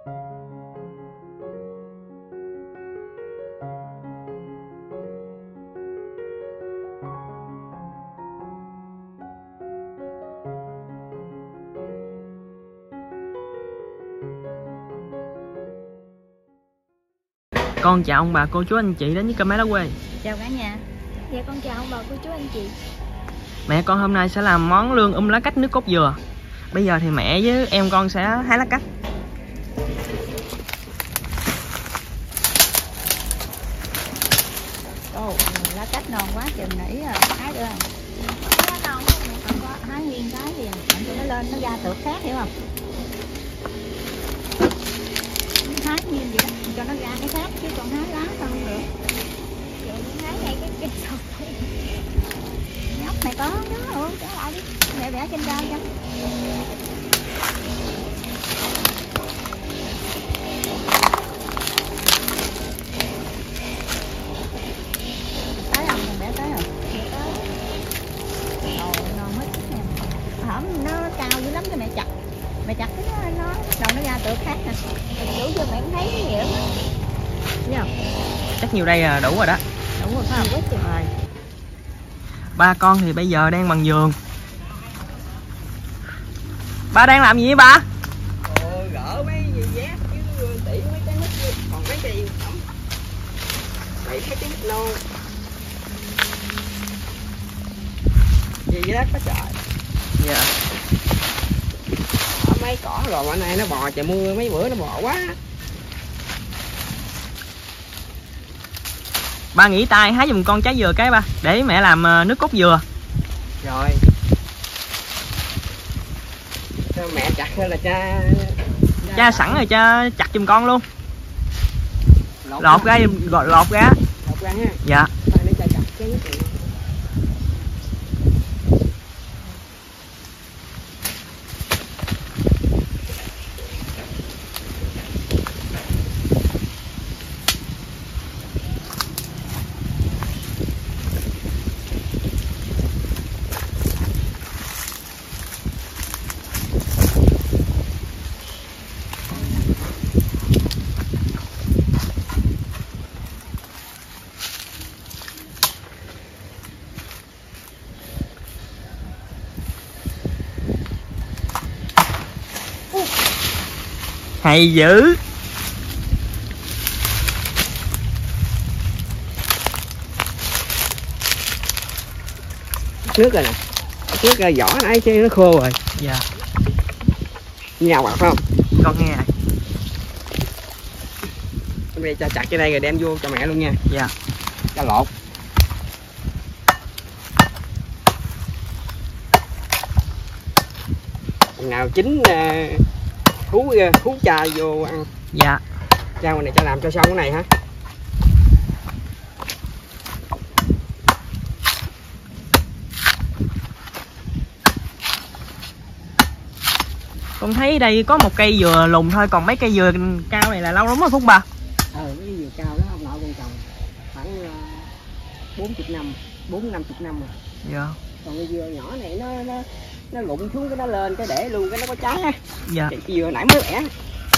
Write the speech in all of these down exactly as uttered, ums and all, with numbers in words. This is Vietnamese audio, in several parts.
Con chào ông bà cô chú anh chị đến với kênh Máy Lá Quê. Chào cả nhà. Dạ con chào ông bà cô chú anh chị. Mẹ con hôm nay sẽ làm món lương um lá cách nước cốt dừa. Bây giờ thì mẹ với em con sẽ hái lá cách. Ồ, lá cách non quá chừng nãy hái được không? Lá non không có hái nguyên cái gì để cho nó lên nó ra tược khác, hiểu không? Hái nguyên vậy đó, cho nó ra cái khác chứ còn hái lá không được. Vậy hái ngay cái cái sọc. Nhóc này có đó, ủa trở lại đi. Mẹ vẽ trên rau cho. Tới không? Mẹ tới rồi. Mẹ tới. Ồ, ngon hết nè. Hổm nó cao dữ lắm cho mẹ chặt. Mẹ chặt cái nó, nó đầu nó ra tược khác nè. Đủ chưa mẹ cũng thấy cái gì đó. Thấy không? Chắc nhiều đây là đủ rồi đó. Đủ rồi phải không? Rồi. Ba con thì bây giờ đang bằng giường. Ba đang làm gì vậy ba? Ờ, gỡ mấy gì dép chứ tỉ mấy cái mít còn mấy cái gì không? Vậy mấy cái mít non. Gì vậy đó có trời. Dạ. Yeah. Ở mấy cỏ rồi mà nay nó bò trời mưa mấy bữa nó bò quá. Ba nghỉ tay hái giùm con trái dừa cái ba, để mẹ làm nước cốt dừa. Rồi. Cho mẹ chặt hay là cha Cha sẵn rồi cha chặt giùm con luôn. Lột, lột ra gọi lột ra. Lột ra ha. Dạ. Để cha chặt cái này. Hay dữ. Nước rồi nè. Nước ra vỏ nãy chứ nó khô rồi. Dạ. Nhào bạc phải không? Con nghe rồi. Bây giờ cha chặt cái đây rồi đem vô cho mẹ luôn nha. Dạ. Cha lột. Nào chín uh, hú hú cha vô ăn. Dạ. Cha này cha làm cho xong cái này hả? Con thấy đây có một cây dừa lùn thôi, còn mấy cây dừa cao này là lâu lắm rồi Phúc ba. Ờ, cái dừa cao đó ông nội con trồng khoảng bốn mươi năm, bốn năm mươi năm rồi. Dạ. Còn cái dừa nhỏ này nó nó nó lụng xuống cái nó lên cái để luôn cái nó có trái ha. Dạ. Cái dừa nãy mới bẻ.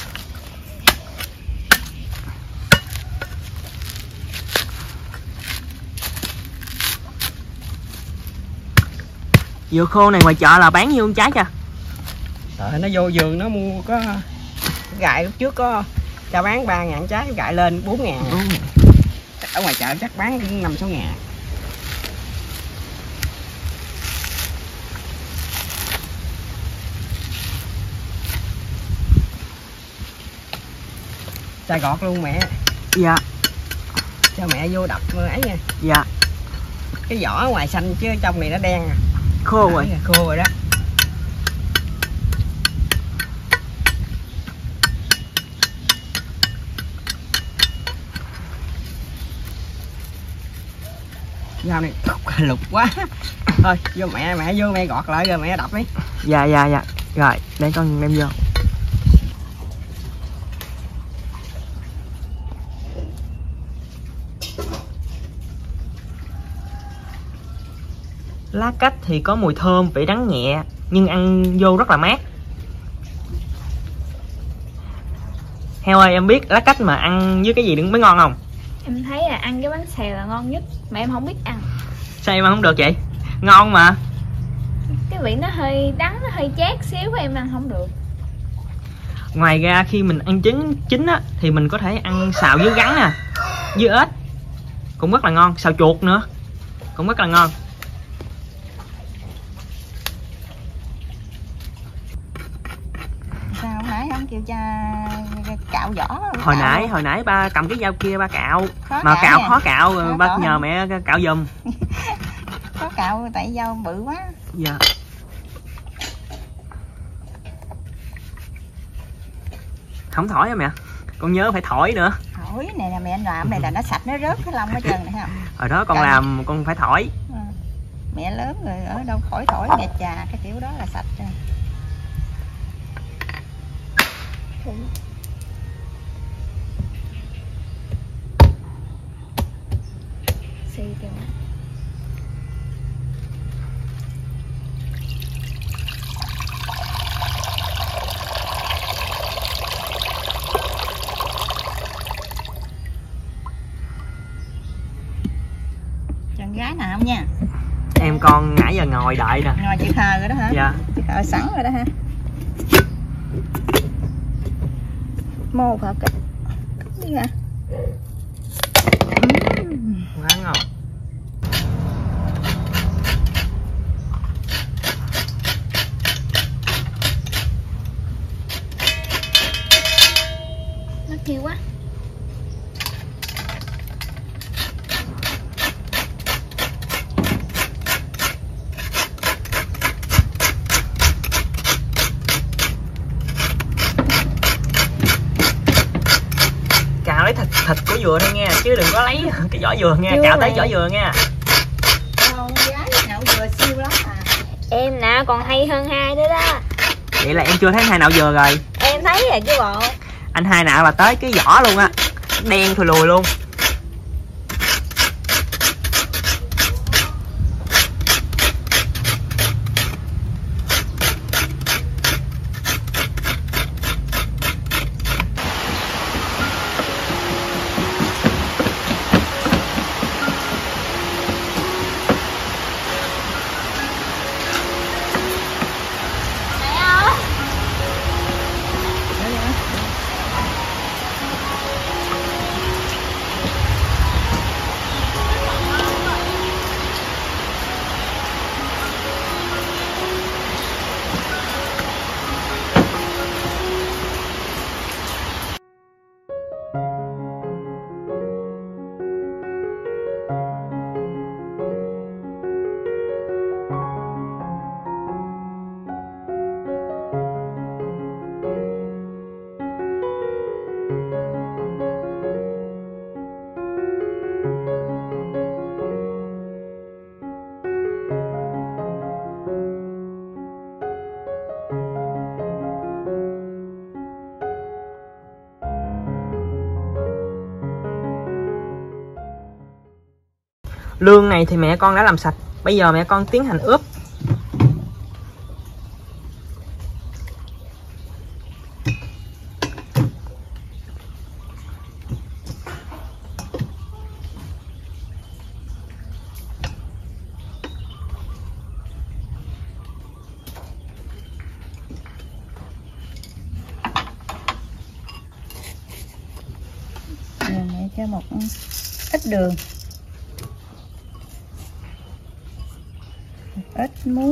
Dừa khô này ngoài chợ là bán nhiêu con trái cha? Ờ, nó vô vườn nó mua có gại lúc trước có cho bán ba ngàn trái, gại lên bốn ngàn. Ừ. Ở ngoài chợ chắc bán năm sáu ngàn. Xài gọt luôn mẹ. Dạ. Cho mẹ vô đập ấy nha. Dạ. Cái vỏ ở ngoài xanh chứ trong này nó đen. Khô rồi. Khô rồi đó. Dao này lục quá. Thôi vô mẹ mẹ vô mẹ gọt lại rồi mẹ đập đi. Dạ dạ dạ. Rồi để con đem vô. Lá cách thì có mùi thơm, vị đắng nhẹ nhưng ăn vô rất là mát. Heo ơi, em biết lá cách mà ăn với cái gì đừng mới ngon không? Em thấy là ăn cái bánh xèo là ngon nhất, mà em không biết ăn. Sao em ăn không được vậy? Ngon mà. Cái vị nó hơi đắng, nó hơi chát xíu, em ăn không được. Ngoài ra khi mình ăn trứng chín á thì mình có thể ăn xào với gắn nè, với ếch cũng rất là ngon, xào chuột nữa cũng rất là ngon. Sao nãy không kêu cha cạo vỏ? Hồi cạo nãy luôn. hồi nãy ba cầm cái dao kia ba cạo, Khó mà cạo cạo nha. khó cạo, Khó ba cạo nhờ hả? mẹ cạo giùm. Có cạo tại dao bự quá. Dạ. Không thổi hả mẹ? Con nhớ phải thổi nữa. Thổi này là mẹ anh làm này là nó sạch, nó rớt cái lông ở trơn này không? Hồi đó con Trời. làm con phải thổi. Ừ. Mẹ lớn rồi ở đâu khỏi thổi, mẹ trà cái kiểu đó là sạch rồi. Xì kìa. Chân gái nào nha. Em con nãy giờ ngồi đợi nè. Ngồi chị Khờ rồi đó hả? Dạ. Chị Khờ sẵn rồi đó hả? Mô Khờ kìa. Đi hả? Quá ngon. Nó kêu quá. Cạo lấy thịt thịt của dừa thôi nghe, chứ đừng có lấy cái vỏ dừa nghe, Chưa cạo tới rồi. vỏ dừa nghe. Con gái nhậu vừa siêu lắm à. Em nè còn hay hơn hai nữa đó. Vậy là em chưa thấy hai nạo dừa rồi. Em thấy rồi chứ bộ. Anh hai nạo là tới cái vỏ luôn á, đen thui lùi luôn. Lương này thì mẹ con đã làm sạch, bây giờ mẹ con tiến hành ướp. Rồi mẹ cho một ít đường, một ít muối,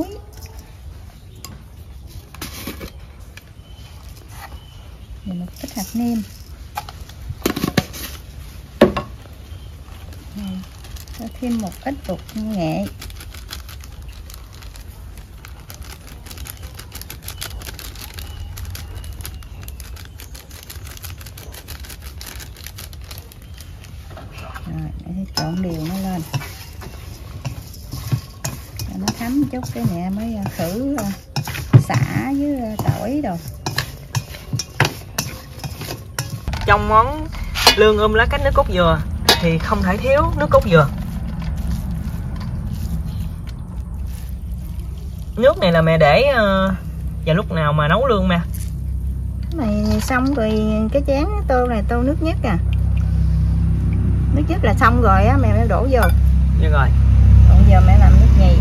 rồi một ít hạt nêm, rồi cho thêm một ít bột nghệ, rồi để trộn đều nó lên cho nó thấm chút, cái mẹ mới khử xả với tỏi đồ. Trong món lương um lá cách nước cốt dừa thì không thể thiếu nước cốt dừa. Nước này là mẹ để uh, vào lúc nào mà nấu lương mẹ? này xong rồi cái chén tô này tô nước nhất à. Nước nhất là xong rồi á, mẹ mới đổ vô. Dạ rồi. Còn giờ mẹ làm nước nhì.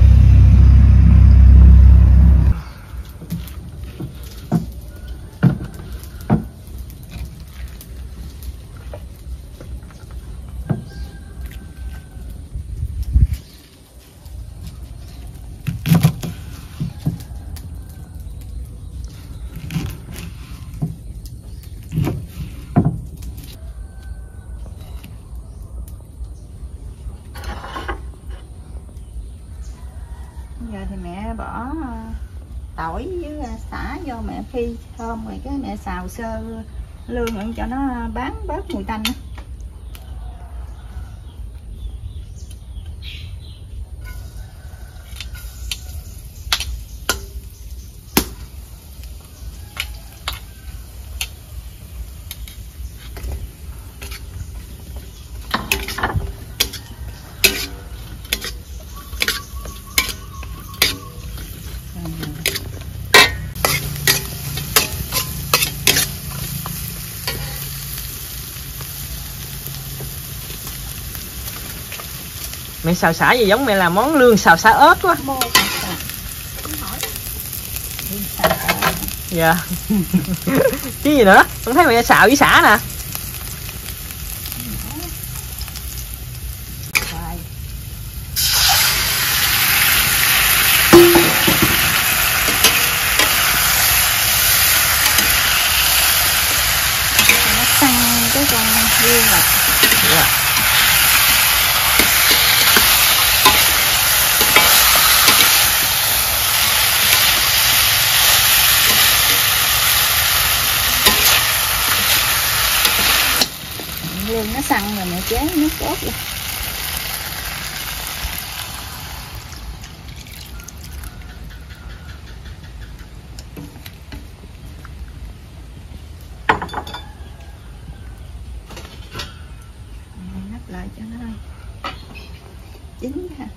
Giờ thì mẹ bỏ tỏi với xả vô mẹ phi thơm rồi cái mẹ xào sơ lương cho nó bán bớt mùi tanh á. Mẹ xào xả gì giống mẹ làm món lương xào xả ớt quá. Dạ. Chứ gì nữa, con thấy mẹ xào với xả nè. Nó xăng cái con riêng rồi. Dạ. Lương nó săn rồi mẹ chế nước cốt vô. Nắp lại cho nó chín ha.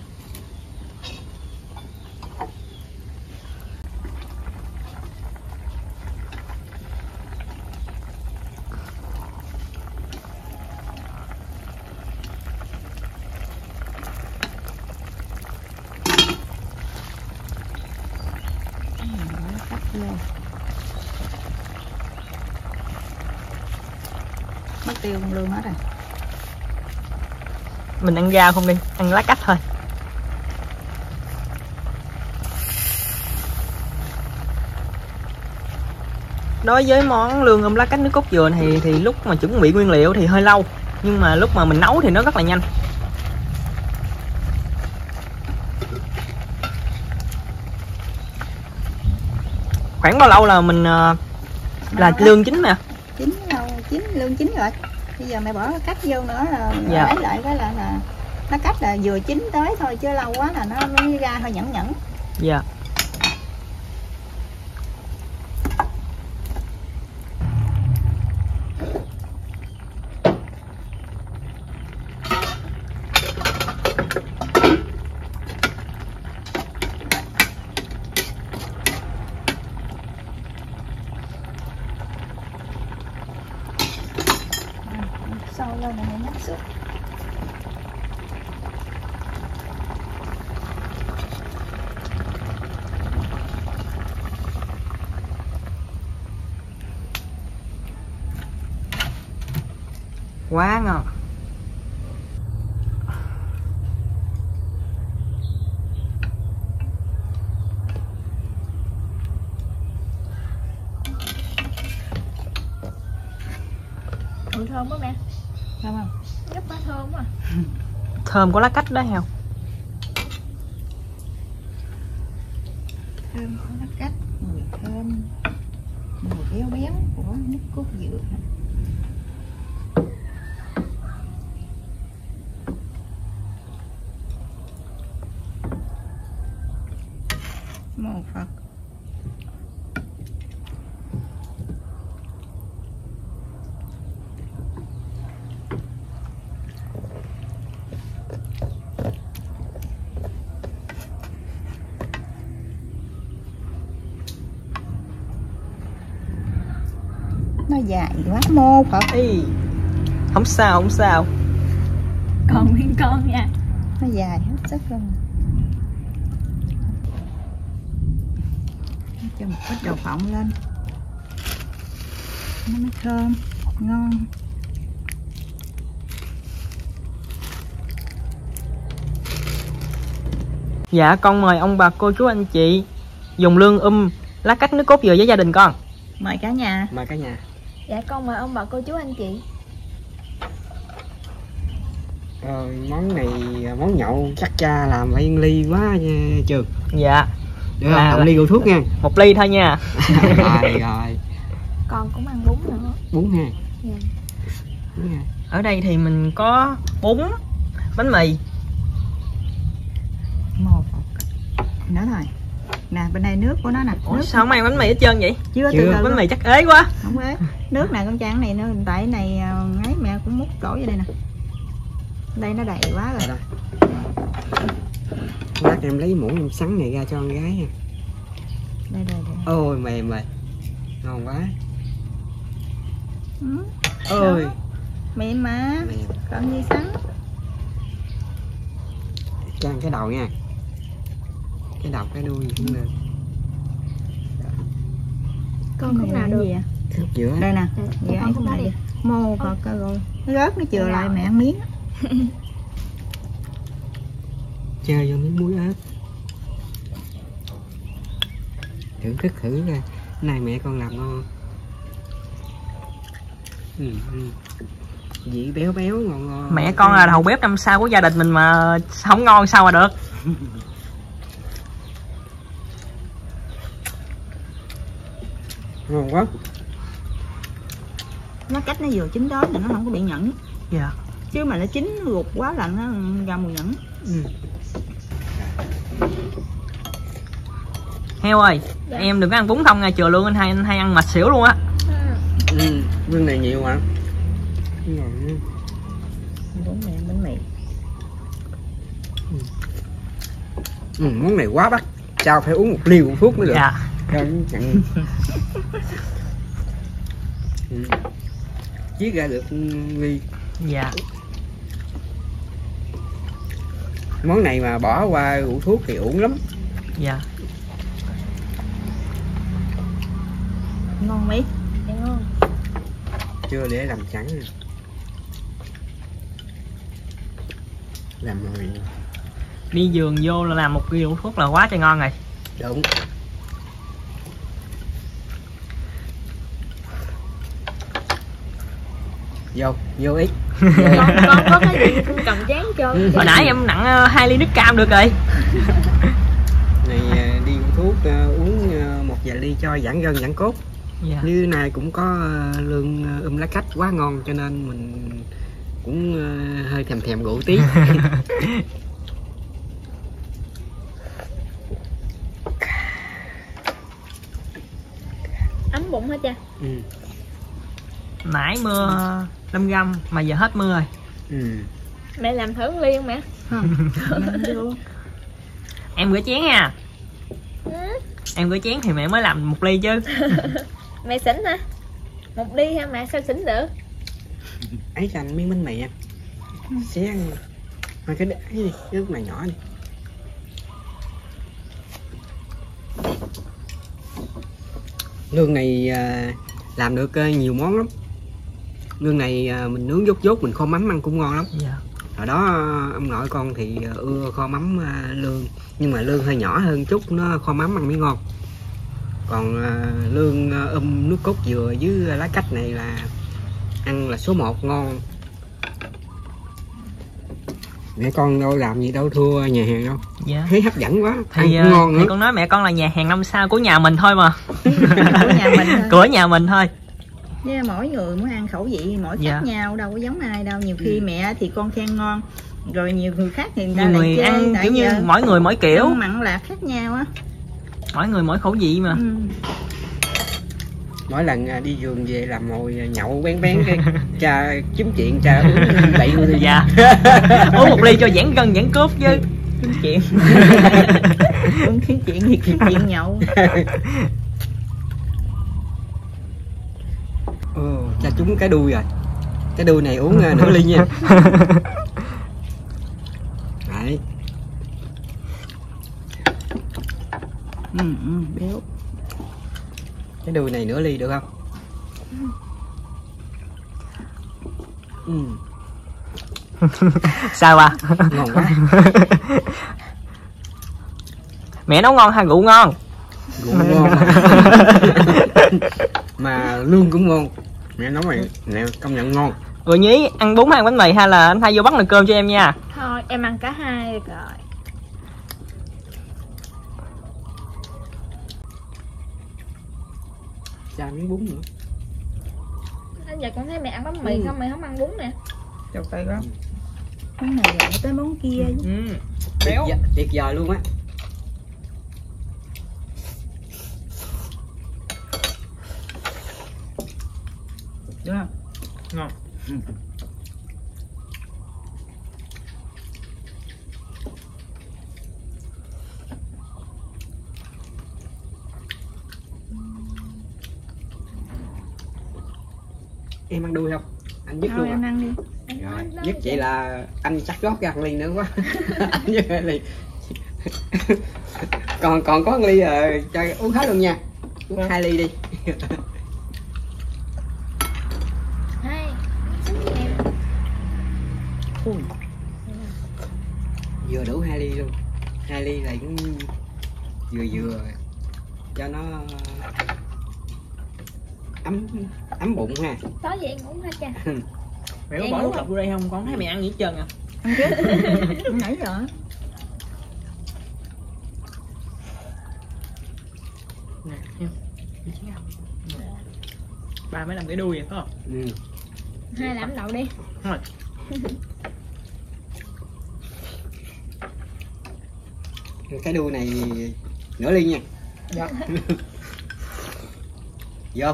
Cắt vô. Mất tiêu con lương hết rồi. Mình ăn rau không đi, ăn lá cách thôi. Đối với món lương ôm lá cách nước cốt dừa thì thì lúc mà chuẩn bị nguyên liệu thì hơi lâu, nhưng mà lúc mà mình nấu thì nó rất là nhanh. Khoảng bao lâu là mình uh, là lương chín nè? Chín đâu, chín lương chín rồi. Bây giờ mẹ bỏ cách vô nữa là Dạ. lấy lại cái là, là nó cách là vừa chín tới thôi, chứ lâu quá là nó mới ra hơi nhẫn nhẫn. Dạ. Sôi lên rồi mẹ nhắc súp. Quá ngon. Mùi thơm quá mẹ. Thơm không? Rất quá thơm à. Thơm của lá cách đó heo. Thơm của nó cách, mùi thơm, mùi béo béo của nước cốt dừa. Màu Phật. Nó dài quá mô Phật. Ê, không sao không sao. Còn nguyên con nha. Nó dài hết sức luôn. Cho một ít đậu phộng lên nó mới thơm ngon. Dạ con mời ông bà cô chú anh chị dùng lương um lá cách nước cốt dừa với gia đình con. Mời cả nhà. Mời cả nhà. Dạ con mời ông bà cô chú anh chị. Ờ, món này món nhậu chắc cha làm phải yên ly quá nha Trường. Dạ. Được không? Là- Cộng ly rượu thuốc nha. Một ly thôi nha. Rồi rồi. Con cũng ăn bún nữa. Bún ha. Dạ. Bún ha. Ở đây thì mình có bún, bánh mì. Mô Phật. Nữa thôi. Nè bên đây nước của nó nè. Ủa, Nước sao không ăn bánh mì hết trơn vậy? chưa Chưa. từ từ Bánh luôn. mì chắc ế quá. Không ế. Nước này con Trang này nó tại cái này ấy mẹ cũng múc đổ vô đây nè. Đây nó đầy quá rồi. Rồi đây. Lát em lấy muỗng em sắn này ra cho con gái nha. Đây đây đây. Ôi mềm rồi. Ngon quá. Ừ, Ôi mềm mà. mềm. Còn gì sắn. Cho ăn cái đầu nha. Cái đầu cái đuôi cũng được. Con không nào được. Gì vậy? Khớp giữa. Đây nè. Dạ, Dạ, con không này được. mô Phật coi rồi. Nó rớt nó chừa Dạ. lại mẹ ăn miếng. Chơi vô miếng muối ớt. Thưởng thức thử ra. Này mẹ con làm ngon. Ừ, ừ. Vị béo béo ngon ngon. Mẹ con là đầu bếp năm sao của gia đình mình mà không ngon sao mà được. Ngon quá. Nó cách nó vừa chín đó thì nó không có bị nhẫn. Dạ. Chứ mà nó chín ruột quá là nó ra mùi nhẫn. Ừ. Heo ơi, Dạ. em đừng có ăn bún không nha, chừa luôn anh hay anh hay ăn mạch xỉu luôn á. Ừ. Ừ. Vương này nhiều hả? Ngon. Bún mì bánh mì. Ừ, món này quá bắt. Sao phải uống một ly một thuốc mới được. Dạ. Không nhận. Ừ. Chiết ra được ly. Dạ. Món này mà bỏ qua rượu thuốc thì uổng lắm. Dạ. Ngon mấy. Dạ ngon. Chưa để làm sẵn rồi. Làm rồi. Đi vườn vô là làm một rượu thuốc là quá trời ngon rồi. Đúng. Vô, vô ít. Con con có cái gì con cầm chén cho. Hồi nãy em nặng ờ, hai ly nước cam được rồi. Này à, đi mua thuốc à, uống à, một vài ly cho giãn gân giãn cốt. Dạ. Như này cũng có à, lương à, um lá cách quá ngon cho nên mình cũng à, hơi thèm thèm rượu tí. Ấm bụng hả cha? Ừ. Nãy mưa năm găm mà giờ hết mưa rồi. Ừ. Mẹ làm thử một ly không mẹ? Không. Vô. Em rửa chén nha. Ừ. Em rửa chén thì mẹ mới làm một ly chứ. Mẹ xỉn hả? Một ly hả mẹ, sao xỉn được? Ấy cho anh miếng bánh mì ăn. Xé ăn. Thôi cái đấy đi, cái lúc này nhỏ đi. Lương này à, làm được à, nhiều món lắm. Lương này à, mình nướng dốt dốt mình kho mắm ăn cũng ngon lắm. Dạ. Hồi đó ông nội con thì ưa kho mắm à, lương, nhưng mà lương hơi nhỏ hơn chút, nó kho mắm ăn mới ngon. Còn à, lương à, um nước cốt dừa với lá cách này là ăn là số một ngon. Mẹ con đâu làm gì đâu thua nhà hàng đâu. Dạ. Thấy hấp dẫn quá, Thì, ăn cũng ngon thì nữa. con nói mẹ con là nhà hàng năm sao của nhà mình thôi mà. Của nhà mình thôi. Của nhà mình thôi. Chứ mỗi người muốn ăn khẩu vị mỗi khác Dạ. nhau, đâu có giống ai đâu. Nhiều khi Ừ. mẹ thì con khen ngon, rồi nhiều người khác thì người ta Nhiều lại người chê. ăn Tại kiểu như giờ mỗi người mỗi kiểu, ăn mặn lạc khác nhau á. mỗi người mỗi khẩu vị mà. Ừ. Mỗi lần à, đi vườn về làm ngồi nhậu bén bén cái cha kiếm chuyện cha uống bậy luôn đi. Dạ. Uống một ly cho giãn gân giãn cốt chứ. Kiếm chuyện. Uống kiếm chuyện thì kiếm chuyện nhậu. Ồ, cha trúng cái đuôi rồi. Cái đuôi này uống uh, nửa ly nha. Đấy. Ừ, ừ, béo. Cái đuôi này nửa ly được không? Ừ. Sao à? Ngon quá. Mẹ nấu ngon hay rượu ngon? Rượu ngon mà. Mà lương cũng ngon. Mẹ nấu mày mẹ công nhận ngon. Rồi Nhí ăn bún hay ăn bánh mì hay là anh thay vô bắt nồi cơm cho em nha. Thôi em ăn cả hai rồi. Cha miếng bún nữa. Anh giờ con thấy mẹ ăn bánh mì không, mày không ăn bún nè. Chọc tay đó. Món này giờ tới món kia. Ừ. Tuyệt, Béo. vời, tuyệt vời luôn á. Được không? Ngon. Ừ. Em ăn đuôi không? Anh dứt Thôi luôn em à? ăn đi. Rồi, dứt vậy là anh chắc gót cái ăn ly nữa quá. Anh dứt cái ly. còn còn có ly rồi, cho uống hết luôn nha. Uống Vâng. hai ly đi. Hai. Xin em. Ui, Vừa đủ hai ly luôn. Hai ly là cũng vừa vừa cho nó ấm ấm bụng ha. Tối vậy ngủ hả cha? Mẹ có Em bỏ đúng nước lọc vô đây không? Con thấy mẹ ăn gì hết trơn à. ăn chứ. Ăn nãy rồi. Nè, xem. Đi chứ nào. Nè. Ba mới làm cái đuôi vậy phải không? Ừ. Hai làm đậu đi. Rồi. Cái đuôi này nửa ly nha. Dạ. Vô.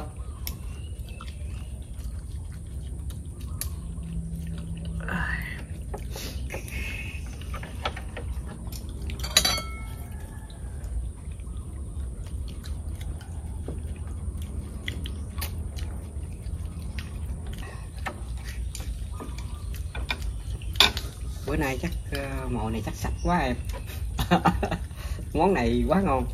Bữa nay chắc uh, mồi này chắc sạch quá em. Món này quá ngon.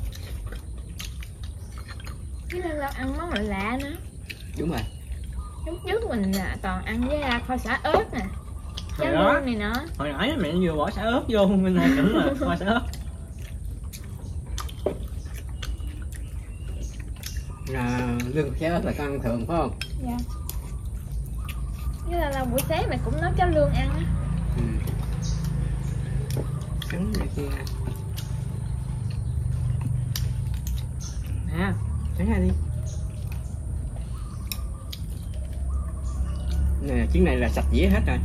Cái lần lâu ăn món lạ lạ nữa. Đúng rồi. Lúc trước mình là toàn ăn với à, kho xả ớt nè. Hồi Cháo đó. lương này nữa. Hồi nãy mẹ vừa bỏ xả ớt vô, mình này tưởng là kho xả ớt. À, lương xé ớt là con ăn thường phải không? Dạ. Với là, là buổi sáng mẹ cũng nấu cháo lương ăn á. Ừ. Cắn này kia. Nè, Cắn ra đi. Nè, chuyến này là sạch dĩa hết rồi.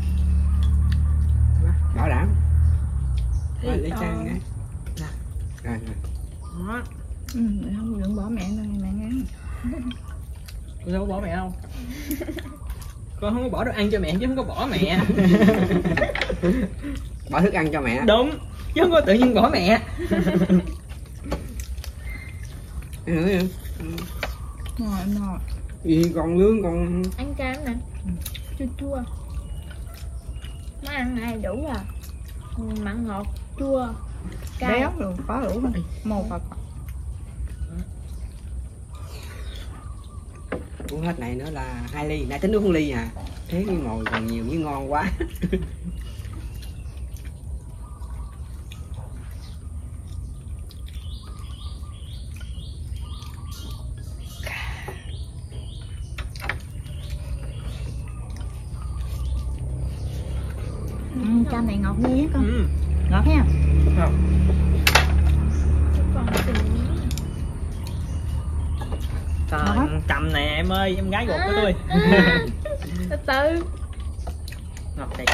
Bảo đảm. Rồi, lấy trang cái. Rồi, rồi. đó. Ừ, không đừng bỏ mẹ đâu, mẹ ăn. Tôi đâu có bỏ mẹ đâu. Con không có bỏ đồ ăn cho mẹ chứ không có bỏ mẹ. Bỏ thức ăn cho mẹ. Đúng, chứ không có tự nhiên bỏ mẹ. Ăn nữa em. Ngon em ngon. Gì còn lương còn Ăn cam nè. Chua chua. Nó ăn này đủ à. Mặn ngọt, chua, cay. Béo rồi, có đủ không? Một Phật. uống hết này nữa là hai ly, nãy tính uống ly à, thế cái mồi còn nhiều với ngon quá. Ừ, cam này ngọt ghê á con. Ừ. Ngọt ha. Không. Còn từng miếng. Trời, cầm nè em ơi, em gái ruột của tôi. À, từ từ. Ngọt thiệt.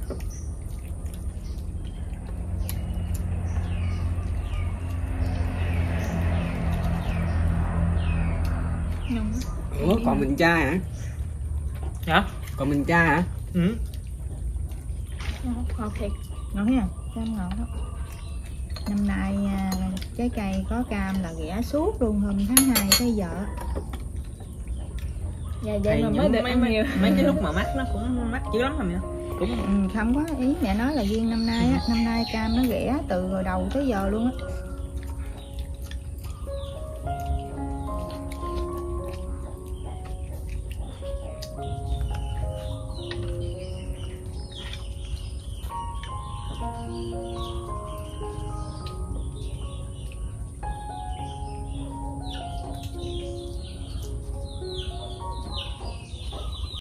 Ngon quá. Ủa còn mình cha hả? Hả? Còn mình cha hả? Ừ. Ngọt, ngọt thiệt. Ngọt ha, cam ngọt đó. Năm nay à, trái cây có cam là ghẻ suốt luôn, hôm tháng hai tới giờ. Dạ vậy mà mới những được mấy, ăn mấy, nhiều. mấy cái lúc mà mắc nó cũng mắc dữ lắm rồi mẹ. Cũng Ừ, không có, ý mẹ nói là riêng năm nay á, năm nay cam nó rẻ từ hồi đầu tới giờ luôn á.